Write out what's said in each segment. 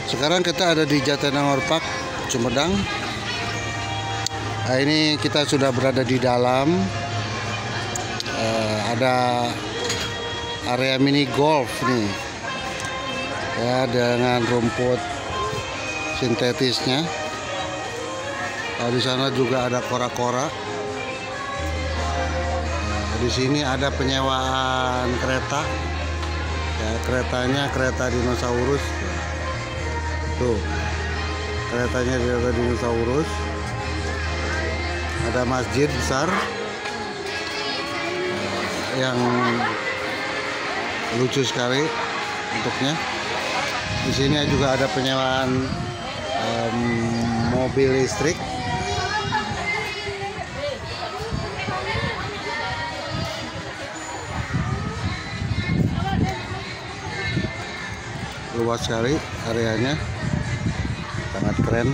Sekarang kita ada di Jatinangor Park, Sumedang. Nah, ini kita sudah berada di dalam. Ada area mini golf nih, ya, dengan rumput sintetisnya. Nah, di sana juga ada kora-kora. Nah, di sini ada penyewaan kereta. Ya, keretanya kereta dinosaurus. Tuh, keretanya kereta dinosaurus. Ada masjid besar yang lucu sekali bentuknya. Di sini juga ada penyewaan mobil listrik. Luas sekali areanya, sangat keren.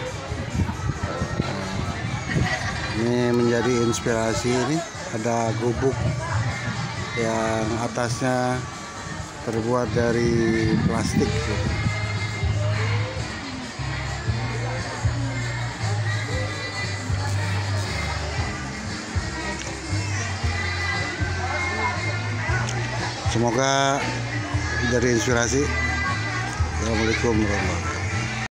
Ini menjadi inspirasi. Ini ada gubuk yang atasnya terbuat dari plastik. Semoga jadi inspirasi. Assalamualaikum warahmatullahi wabarakatuh.